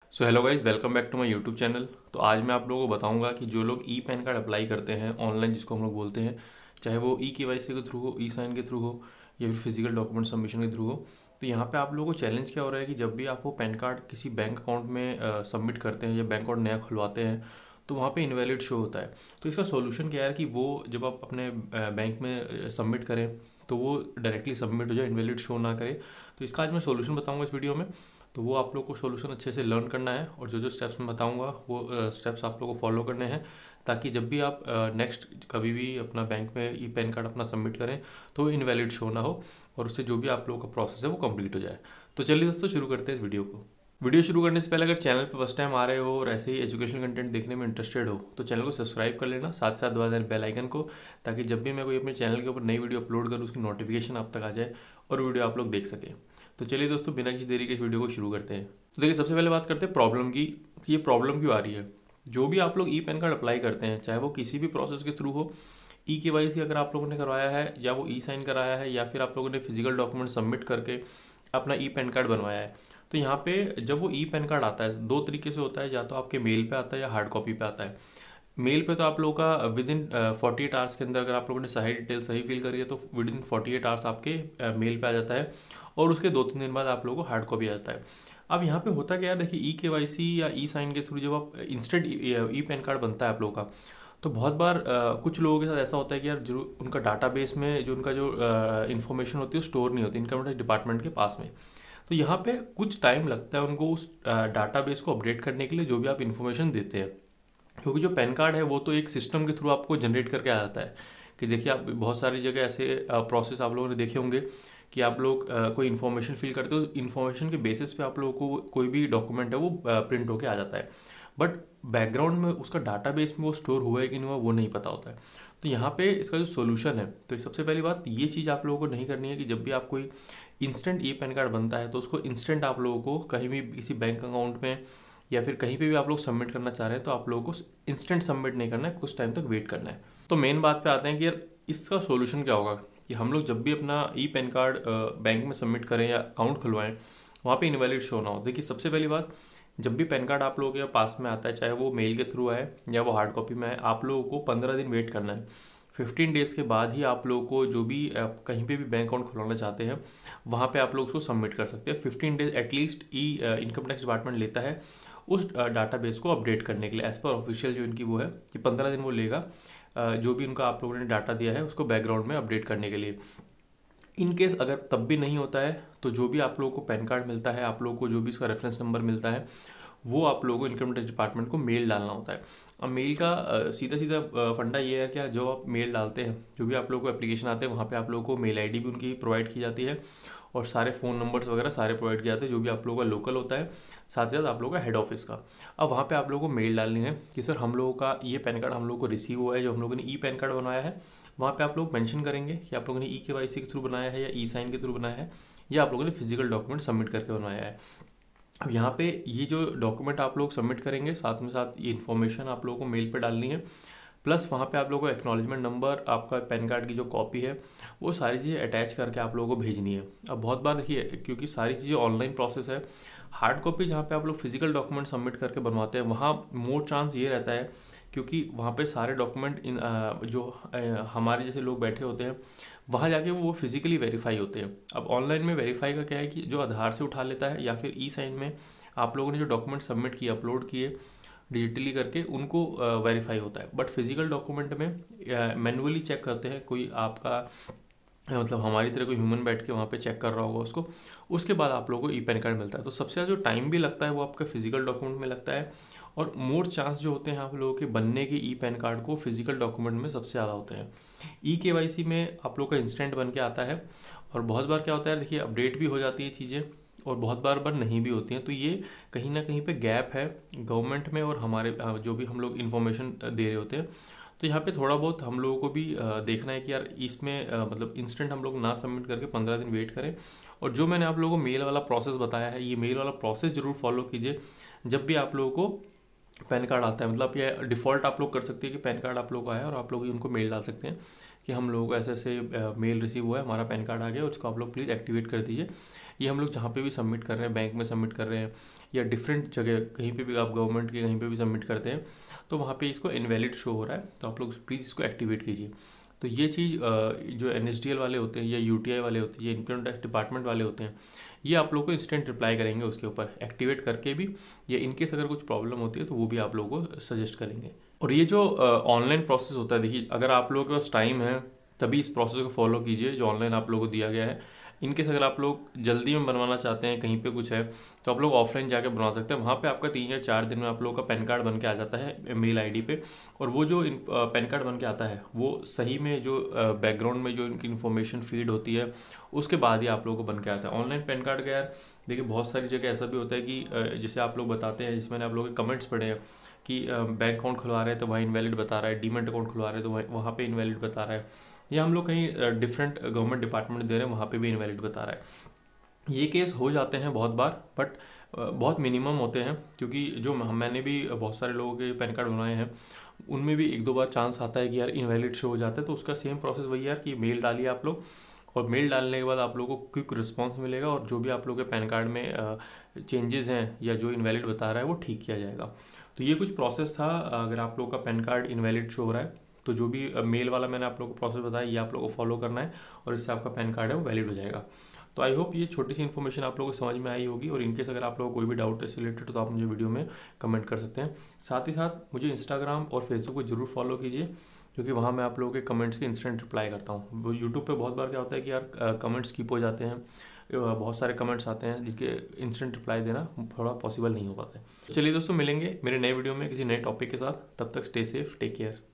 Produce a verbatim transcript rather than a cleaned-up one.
So hello guys, welcome back to my YouTube channel. तो आज मैं आप लोगों को बताऊंगा कि जो लोग ई पैन कार्ड अप्लाई करते हैं ऑनलाइन, जिसको हम लोग बोलते हैं, चाहे वो ई के वाई सी के थ्रू हो, ई साइन के थ्रू हो या फिर फिजिकल डॉक्यूमेंट सबमिशन के थ्रू हो। तो यहाँ पे आप लोगों को चैलेंज क्या हो रहा है कि जब भी आप वो पैन कार्ड किसी बैंक अकाउंट में सबमिट करते हैं या बैंक अकाउंट नया खुलवाते हैं तो वहाँ पे इनवैलिड शो होता है। तो इसका सोल्यूशन क्या है कि वो जब आप अपने बैंक में सबमिट करें तो वो डायरेक्टली सबमिट हो जाए, इनवैलिड शो ना करे। तो इसका आज मैं सोल्यूशन बताऊंगा इस वीडियो में। तो वो आप लोग को सोल्यूशन अच्छे से लर्न करना है और जो जो स्टेप्स मैं बताऊंगा वो स्टेप्स आप लोग को फॉलो करने हैं, ताकि जब भी आप नेक्स्ट कभी भी अपना बैंक में ई पैन कार्ड अपना सबमिट करें तो वो इनवैलिड शो ना हो और उससे जो भी आप लोगों का प्रोसेस है वो कंप्लीट हो जाए। तो चलिए दोस्तों, शुरू करते हैं इस वीडियो को। वीडियो शुरू करने से पहले अगर चैनल पर फर्स्ट टाइम आ रहे हो और ऐसे ही एजुकेशनल कंटेंट देखने में इंटरेस्टेड हो तो चैनल को सब्सक्राइब कर लेना, साथ साथ दबा देना बेल आइकन को, ताकि जब भी मैं कोई अपने चैनल के ऊपर नई वीडियो अपलोड करूँ उसकी नोटिफिकेशन आप तक आ जाए और वीडियो आप लोग देख सकें। तो चलिए दोस्तों, बिना किसी देरी के इस वीडियो को शुरू करते हैं। तो देखिए, सबसे पहले बात करते हैं प्रॉब्लम की कि ये प्रॉब्लम क्यों आ रही है। जो भी आप लोग ई पैन कार्ड अप्लाई करते हैं, चाहे वो किसी भी प्रोसेस के थ्रू हो, ई के वाई सी अगर आप लोगों ने करवाया है या वो ई साइन कराया है या फिर आप लोगों ने फिजिकल डॉक्यूमेंट सबमिट करके अपना ई पैन कार्ड बनवाया है, तो यहाँ पे जब वो ई पैन कार्ड आता है दो तरीके से होता है, या तो आपके मेल पे आता है या हार्ड कॉपी पे आता है। मेल पे तो आप लोगों का within forty eight hours के अंदर अगर आप लोगों ने सही डिटेल सही फिल करी है तो within forty eight hours आपके मेल पे आ जाता है और उसके दो तीन दिन बाद आप लोगों को हार्ड कॉपी आ जाता है। अब यहाँ पे होता क्या है, देखिए, ई के वाई सी या ई साइन के थ्रू जब आप इंस्टेंट ई पैन कार्ड बनता है आप लोगों का, तो बहुत बार आ, कुछ लोगों के साथ ऐसा होता है कि यार जो उनका डाटाबेस में जो उनका जो इन्फॉर्मेशन होती है वो स्टोर नहीं होती इनकम टैक्स डिपार्टमेंट के पास में। तो यहाँ पे कुछ टाइम लगता है उनको उस डाटाबेस को अपडेट करने के लिए, जो भी आप इन्फॉर्मेशन देते हैं। क्योंकि जो पैन कार्ड है वो तो एक सिस्टम के थ्रू आपको जनरेट करके आ जाता है कि देखिए, आप बहुत सारी जगह ऐसे प्रोसेस आप लोगों ने देखे होंगे कि आप लोग अ, कोई इन्फॉर्मेशन फिल करते हो, इन्फॉर्मेशन के बेसिस पे आप लोगों को कोई भी डॉक्यूमेंट है वो प्रिंट होके आ जाता है, बट बैकग्राउंड में उसका डाटाबेस में वो स्टोर हुआ है कि नहीं हुआ वो नहीं पता होता है। तो यहाँ पे इसका जो सोल्यूशन है, तो सबसे पहली बात ये चीज़ आप लोगों को नहीं करनी है कि जब भी आप कोई इंस्टेंट ई पैन कार्ड बनता है तो उसको इंस्टेंट आप लोगों को कहीं भी किसी बैंक अकाउंट में या फिर कहीं पे भी आप लोग सबमिट करना चाह रहे हैं तो आप लोगों को इंस्टेंट सबमिट नहीं करना है, कुछ टाइम तक वेट करना है। तो मेन बात पे आते हैं कि यार इसका सोल्यूशन क्या होगा कि हम लोग जब भी अपना ई पैन कार्ड बैंक में सबमिट करें या अकाउंट खुलवाएं वहाँ पे इनवैलिड शो ना हो। देखिए, सबसे पहली बात, जब भी पैन कार्ड आप लोगों के पास में आता है, चाहे वो मेल के थ्रू आए या वो हार्ड कॉपी में आए, आप लोगों को पंद्रह दिन वेट करना है। फिफ्टीन डेज़ के बाद ही आप लोगों को जो भी आप कहीं पे भी बैंक अकाउंट खुलवाना चाहते हैं वहाँ पे आप लोग उसको सबमिट कर सकते हैं। फिफ्टीन डेज एटलीस्ट ई इनकम टैक्स डिपार्टमेंट लेता है उस डाटाबेस को अपडेट करने के लिए। एज पर ऑफिशियल जो इनकी वो है कि पंद्रह दिन वो लेगा जो भी उनका आप लोगों ने डाटा दिया है उसको बैकग्राउंड में अपडेट करने के लिए। इन केस अगर तब भी नहीं होता है तो जो भी आप लोगों को पैन कार्ड मिलता है, आप लोगों को जो भी इसका रेफरेंस नंबर मिलता है, वो आप लोगों को इनकम टैक्स डिपार्टमेंट को मेल डालना होता है। अब मेल का सीधा सीधा फंडा ये है कि जो आप मेल डालते हैं, जो भी आप लोगों को एप्लीकेशन आते हैं, वहाँ पे आप लोगों को मेल आईडी भी उनकी प्रोवाइड की जाती है और सारे फ़ोन नंबर्स वगैरह सारे प्रोवाइड किए जाते हैं जो भी आप लोगों का लोकल होता है, साथ ही साथ आप लोगों का हेड ऑफिस का। अब वहाँ पे आप लोगों को मेल डालनी है कि सर हम लोगों का ये पैन कार्ड हम लोगों को रिसीव हुआ है, जो हम लोगों ने ई पैन कार्ड बनाया है। वहाँ पे आप लोग मेंशन करेंगे कि आप लोगों ने ई के वाई सी के थ्रू बनाया है या ई साइन के थ्रू बनाया है या आप लोगों ने फिजिकल डॉक्यूमेंट सबमिट करके बनाया है। अब यहाँ पे ये जो डॉक्यूमेंट आप लोग सबमिट करेंगे, साथ में साथ ये इन्फॉर्मेशन आप लोगों को मेल पे डालनी है, प्लस वहाँ पे आप लोगों को एक्नॉलेजमेंट नंबर, आपका पैन कार्ड की जो कॉपी है, वो सारी चीज़ें अटैच करके आप लोगों को भेजनी है। अब बहुत बार देखिए, क्योंकि सारी चीज़ें ऑनलाइन प्रोसेस है, हार्ड कॉपी जहाँ पे आप लोग फिजिकल डॉक्यूमेंट सबमिट करके बनवाते हैं वहाँ मोर चांस ये रहता है, क्योंकि वहाँ पे सारे डॉक्यूमेंट इन जो हमारे जैसे लोग बैठे होते हैं वहाँ जाके वो फिजिकली वेरीफाई होते हैं। अब ऑनलाइन में वेरीफाई का क्या है कि जो आधार से उठा लेता है या फिर ई साइन में आप लोगों ने जो डॉक्यूमेंट सबमिट किए, अपलोड किए डिजिटली करके, उनको वेरीफाई होता है। बट फिजिकल डॉक्यूमेंट में मैनुअली चेक करते हैं, कोई आपका मतलब हमारी तरह कोई ह्यूमन बैठ के वहाँ पे चेक कर रहा होगा उसको, उसके बाद आप लोगों को ई पैन कार्ड मिलता है। तो सबसे ज़्यादा जो टाइम भी लगता है वो आपका फिजिकल डॉक्यूमेंट में लगता है और मोर चांस जो होते हैं आप लोगों के बनने के ई पैन कार्ड को फिजिकल डॉक्यूमेंट में सबसे ज़्यादा होते हैं। ई के वाई सी में आप लोग का इंस्टेंट बन के आता है और बहुत बार क्या होता है, देखिए, अपडेट भी हो जाती है चीज़ें और बहुत बार बार नहीं भी होती हैं। तो ये कहीं ना कहीं पे गैप है गवर्नमेंट में और हमारे जो भी हम लोग इन्फॉर्मेशन दे रहे होते हैं। तो यहाँ पे थोड़ा बहुत हम लोगों को भी देखना है कि यार इसमें मतलब इंस्टेंट हम लोग ना सबमिट करके पंद्रह दिन वेट करें। और जो मैंने आप लोगों को मेल वाला प्रोसेस बताया है, ये मेल वाला प्रोसेस ज़रूर फॉलो कीजिए जब भी आप लोगों को पैन कार्ड आता है। मतलब ये डिफ़ॉल्ट आप लोग कर सकते हैं कि पैन कार्ड आप लोग को आया और आप लोग उनको मेल डाल सकते हैं कि हम लोगों को ऐसे ऐसे मेल रिसीव हुआ है, हमारा पैन कार्ड आ गया, उसको आप लोग प्लीज़ एक्टिवेट कर दीजिए। ये हम लोग जहाँ पे भी सबमिट कर रहे हैं, बैंक में सबमिट कर रहे हैं या डिफरेंट जगह कहीं पे भी आप गवर्नमेंट के कहीं पे भी सबमिट करते हैं, तो वहाँ पे इसको इनवैलिड शो हो रहा है, तो आप लोग प्लीज़ इसको एक्टिवेट कीजिए। तो ये चीज़ जो एन एस डी एल वाले होते हैं या यू टी आई वाले होते हैं या इनकम टैक्स डिपार्टमेंट वाले होते हैं, ये आप लोग को इंस्टेंट रिप्लाई करेंगे उसके ऊपर एक्टिवेट करके भी, या इनकेस अगर कुछ प्रॉब्लम होती है तो वो भी आप लोगों को सजेस्ट करेंगे। और ये जो ऑनलाइन प्रोसेस होता है, देखिए अगर आप लोगों के पास टाइम है तभी इस प्रोसेस को फॉलो कीजिए जो ऑनलाइन आप लोगों को दिया गया है। इनकेस अगर आप लोग जल्दी में बनवाना चाहते हैं, कहीं पे कुछ है, तो आप लोग ऑफलाइन जाके बनवा सकते हैं। वहाँ पे आपका तीन या चार दिन में आप लोगों का पैन कार्ड बन के आ जाता है मेल आईडी पे। और वो जो पैन कार्ड बन के आता है वो सही में जो बैकग्राउंड में जो इनकी इन्फॉर्मेशन फीड होती है उसके बाद ही आप लोगों को बन के आता है। ऑनलाइन पैन कार्ड का यार देखिए बहुत सारी जगह ऐसा भी होता है कि जैसे आप लोग बताते हैं, जिसमें आप लोगों के कमेंट्स पढ़े हैं कि बैंक अकाउंट खुलवा रहे हैं तो वहाँ इनवैलिड बता रहा है, डीमेट अकाउंट खुलवा रहे हैं तो वहाँ पे इनवैलिड बता रहा है, या हम लोग कहीं डिफरेंट गवर्नमेंट डिपार्टमेंट दे रहे हैं वहाँ पे भी इनवैलिड बता रहा है। ये केस हो जाते हैं बहुत बार, बट बहुत मिनिमम होते हैं, क्योंकि जो मैंने भी बहुत सारे लोगों के पैन कार्ड बनाए हैं उनमें भी एक दो बार चांस आता है कि यार इनवैलिड शो हो जाता है। तो उसका सेम प्रोसेस वही यार कि मेल डालिए आप लोग, और मेल डालने के बाद आप लोगों को क्विक रिस्पांस मिलेगा और जो भी आप लोगों के पैन कार्ड में चेंजेस हैं या जो इनवैलिड बता रहा है वो ठीक किया जाएगा। तो ये कुछ प्रोसेस था। अगर आप लोगों का पैन कार्ड इनवैलिड शो हो रहा है तो जो भी मेल वाला मैंने आप लोगों को प्रोसेस बताया ये आप लोगों को फॉलो करना है और इससे आपका पैन कार्ड है वो वैलिड हो जाएगा। तो आई होप ये छोटी सी इन्फॉर्मेशन आप लोगों को समझ में आई होगी, और इनकेस अगर आप लोगों को कोई भी डाउट है इससे रिलेटेड तो आप मुझे वीडियो में कमेंट कर सकते हैं। साथ ही साथ मुझे इंस्टाग्राम और फेसबुक पर जरूर फॉलो कीजिए, क्योंकि वहाँ मैं आप लोगों के कमेंट्स के इंस्टेंट रिप्लाई करता हूँ। यूट्यूब पे बहुत बार क्या होता है कि यार कमेंट्स स्किप हो जाते हैं, बहुत सारे कमेंट्स आते हैं जिनके इंस्टेंट रिप्लाई देना थोड़ा पॉसिबल नहीं हो पाता है। चलिए दोस्तों, मिलेंगे मेरे नए वीडियो में किसी नए टॉपिक के साथ। तब तक स्टे सेफ, टेक केयर।